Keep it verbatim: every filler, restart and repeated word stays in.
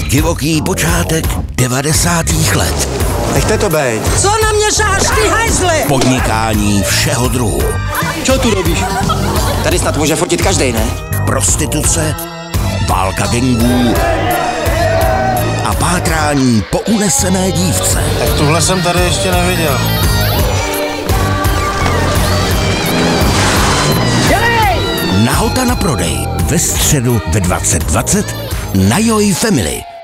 Divoký počátek devadesátých let. Nechte to bejt. Co na mě šáš, ty hajzle? Podnikání všeho druhu. Čo tu robíš? Tady snad může fotit každej, ne? Prostituce, válka gangů a pátrání po unesené dívce. Tak tuhle jsem tady ještě neviděl. Nahota na prodej ve středu ve dvacet dvacet na Joy Family.